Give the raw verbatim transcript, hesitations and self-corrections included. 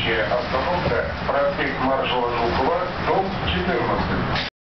Следующая остановка — проспект маршала Жукова, дом четырнадцать.